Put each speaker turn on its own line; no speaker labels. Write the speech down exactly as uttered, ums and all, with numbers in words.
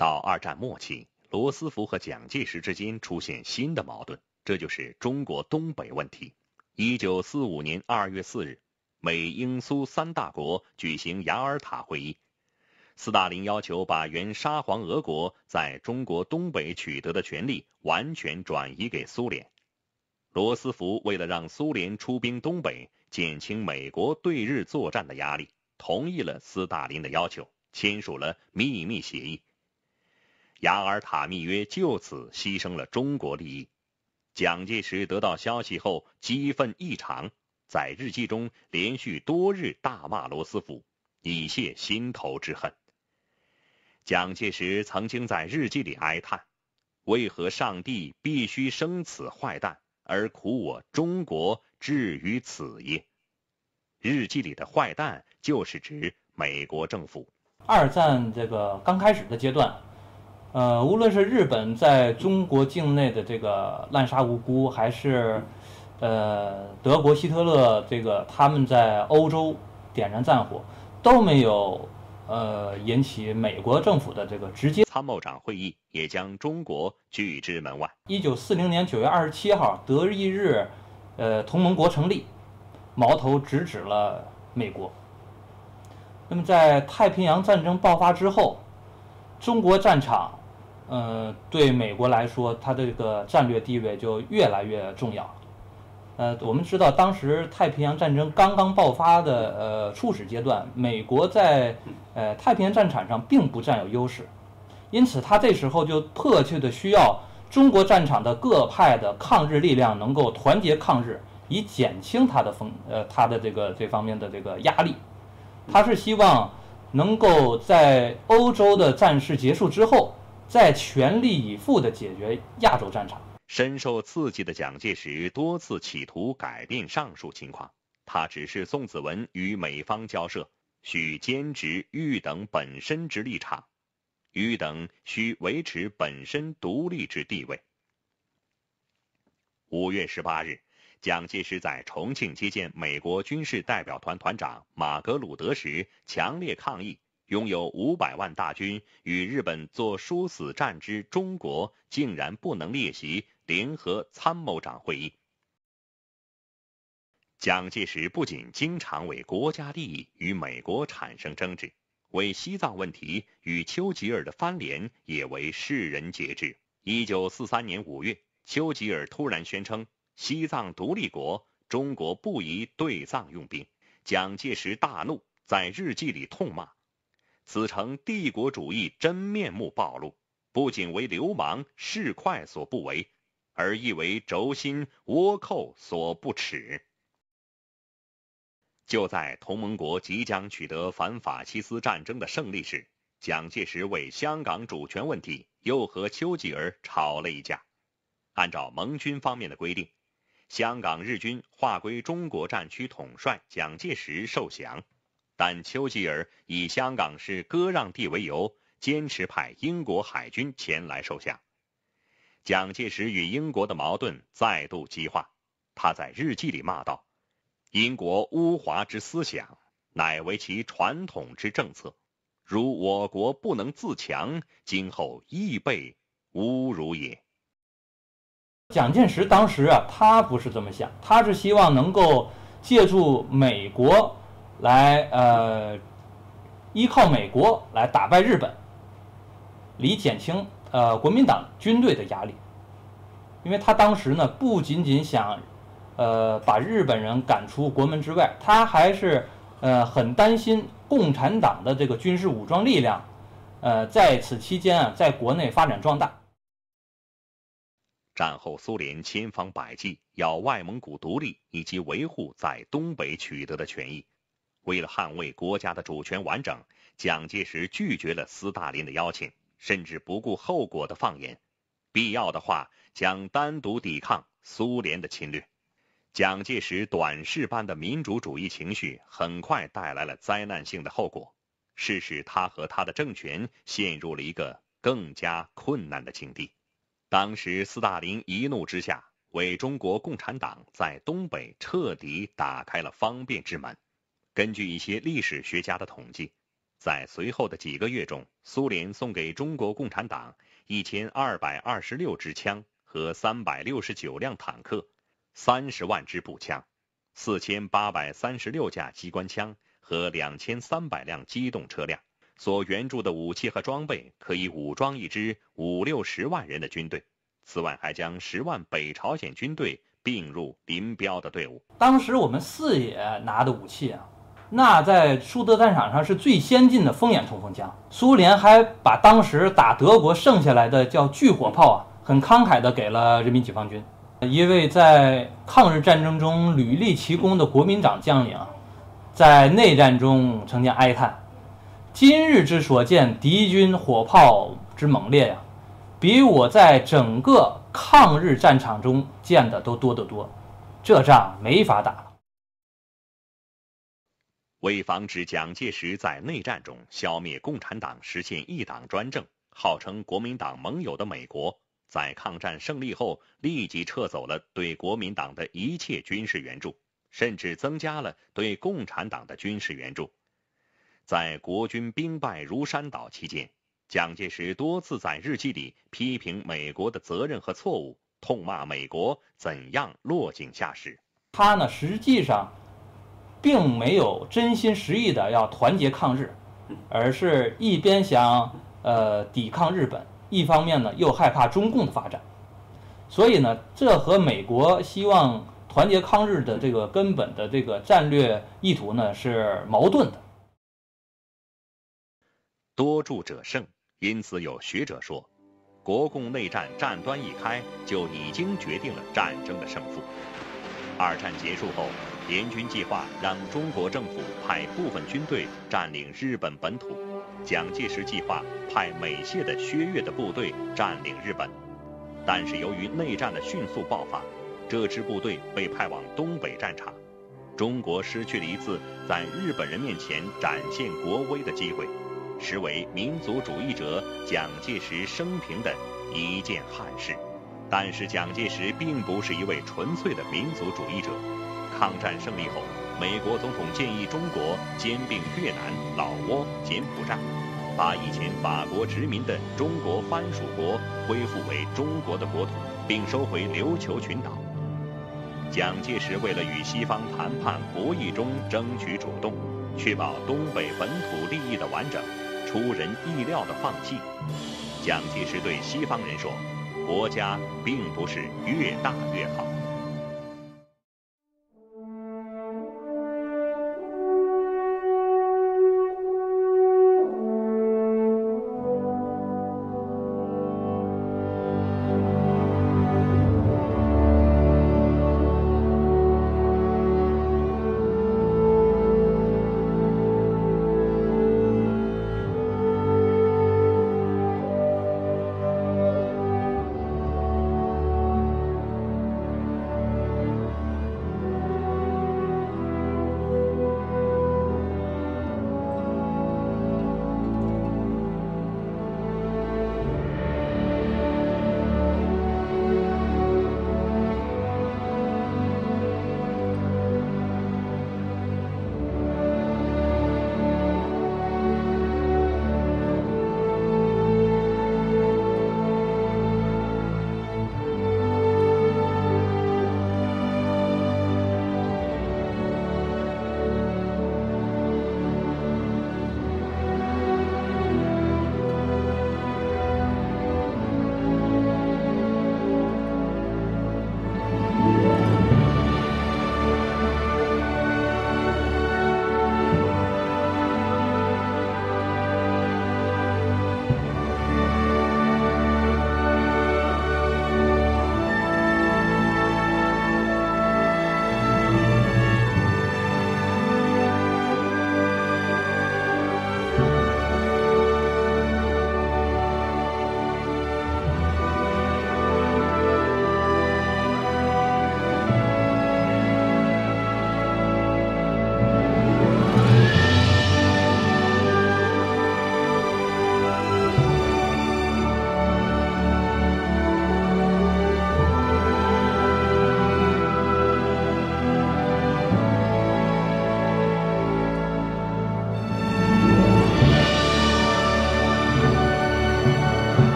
到二战末期，罗斯福和蒋介石之间出现新的矛盾，这就是中国东北问题。一九四五年二月四日，美英苏三大国举行雅尔塔会议，斯大林要求把原沙皇俄国在中国东北取得的权利完全转移给苏联。罗斯福为了让苏联出兵东北，减轻美国对日作战的压力，同意了斯大林的要求，签署了秘密协议。雅尔塔密约就此牺牲了中国利益。蒋介石得到消息后激愤异常，在日记中连续多日大骂罗斯福，以泄心头之恨。蒋介石曾经在日记里哀叹，为何上帝必须生此坏蛋，而苦我中国至于此也？日记里的坏蛋就是指美国政府。
二战这个刚开始的阶段，呃，无论是日本在中国境内的这个滥杀无辜，还是呃德国希特勒这个他们在欧洲点燃战火，都没有呃引起美国政府的这个直接。
参谋长会议也将中国拒之门外。
一九四零年九月二十七号，德意日呃同盟国成立，矛头直指了美国。那么在太平洋战争爆发之后，中国战场呃，对美国来说，它的这个战略地位就越来越重要。呃，我们知道，当时太平洋战争刚刚爆发的呃初始阶段，美国在呃太平洋战场上并不占有优势，因此，他这时候就迫切的需要中国战场的各派的抗日力量能够团结抗日，以减轻他的风呃他的这个这方面的这个压力。他是希望能够在欧洲的战事结束之后，再全力以赴地解决亚洲战场。
深受刺激的蒋介石多次企图改变上述情况，他指示宋子文与美方交涉，需坚持豫等本身之立场，豫等需维持本身独立之地位。五月十八日，蒋介石在重庆接见美国军事代表团团长马格鲁德时，强烈抗议拥有五百万大军与日本作殊死战之中国竟然不能列席联合参谋长会议。蒋介石不仅经常为国家利益与美国产生争执，为西藏问题与丘吉尔的翻脸也为世人皆知。一九四三年五月，丘吉尔突然宣称西藏独立国，中国不宜对藏用兵。蒋介石大怒，在日记里痛骂，此诚帝国主义真面目暴露，不仅为流氓市侩所不为，而亦为轴心倭寇所不耻。就在同盟国即将取得反法西斯战争的胜利时，蒋介石为香港主权问题又和丘吉尔吵了一架。按照盟军方面的规定，香港日军划归中国战区统帅蒋介石受降，但丘吉尔以香港是割让地为由，坚持派英国海军前来受降。蒋介石与英国的矛盾再度激化，他在日记里骂道：英国污华之思想，乃为其传统之政策，如我国不能自强，今后亦被侮辱也。
蒋介石当时啊，他不是这么想，他是希望能够借助美国来呃，依靠美国来打败日本，以减轻呃国民党军队的压力。因为他当时呢，不仅仅想呃把日本人赶出国门之外，他还是呃很担心共产党的这个军事武装力量，呃在此期间啊，在国内发展壮大。
战后苏联千方百计要外蒙古独立以及维护在东北取得的权益。为了捍卫国家的主权完整，蒋介石拒绝了斯大林的邀请，甚至不顾后果的放言，必要的话将单独抵抗苏联的侵略。蒋介石短视般的民主主义情绪很快带来了灾难性的后果，是使他和他的政权陷入了一个更加困难的境地。当时斯大林一怒之下，为中国共产党在东北彻底打开了方便之门。根据一些历史学家的统计， 在随后的几个月中，苏联送给中国共产党一千二百二十六支枪和三百六十九辆坦克，三十万支步枪，四千八百三十六架机关枪和两千三百辆机动车辆。所援助的武器和装备可以武装一支五六十万人的军队。此外，还将十万北朝鲜军队并入林彪的队伍。
当时我们四野拿的武器啊，那在苏德战场上是最先进的风眼冲锋枪。苏联还把当时打德国剩下来的叫巨火炮啊，很慷慨地给了人民解放军。一位在抗日战争中屡立奇功的国民党将领，在内战中曾经哀叹：今日之所见，敌军火炮之猛烈呀，比我在整个抗日战场中见的都多得多，这仗没法打了。
为防止蒋介石在内战中消灭共产党，实现一党专政，号称国民党盟友的美国，在抗战胜利后立即撤走了对国民党的一切军事援助，甚至增加了对共产党的军事援助。在国军兵败如山倒期间，蒋介石多次在日记里批评美国的责任和错误，痛骂美国怎样落井下石。
他呢，实际上并没有真心实意的要团结抗日，而是一边想呃抵抗日本，一方面呢又害怕中共的发展。所以呢，这和美国希望团结抗日的这个根本的这个战略意图呢是矛盾的。
多助者胜，因此有学者说，国共内战战端一开，就已经决定了战争的胜负。二战结束后，联军计划让中国政府派部分军队占领日本本土，蒋介石计划派美械的薛岳的部队占领日本。但是由于内战的迅速爆发，这支部队被派往东北战场，中国失去了一次在日本人面前展现国威的机会，实为民族主义者蒋介石生平的一件憾事。但是蒋介石并不是一位纯粹的民族主义者。抗战胜利后，美国总统建议中国兼并越南、老挝、柬埔寨，把以前法国殖民的中国藩属国恢复为中国的国土，并收回琉球群岛。蒋介石为了与西方谈判博弈中争取主动，确保东北本土利益的完整，出人意料的放弃。蒋介石对西方人说，国家并不是越大越好。